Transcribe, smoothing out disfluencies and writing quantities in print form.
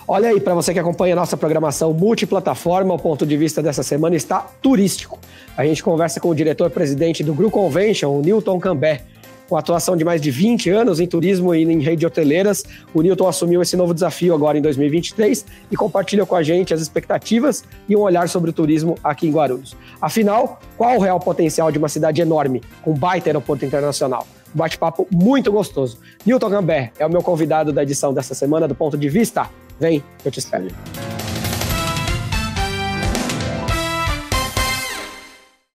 Olha aí, para você que acompanha a nossa programação multiplataforma, o ponto de vista dessa semana está turístico. A gente conversa com o diretor-presidente do Gru Convention, o Newton Cambé. Com atuação de mais de 20 anos em turismo e em rede de hoteleiras, o Newton assumiu esse novo desafio agora em 2023 e compartilha com a gente as expectativas e um olhar sobre o turismo aqui em Guarulhos. Afinal, qual o real potencial de uma cidade enorme, com baita aeroporto internacional? Um bate-papo muito gostoso. Newton Cambé é o meu convidado da edição dessa semana do Ponto de Vista. Vem, eu te espero.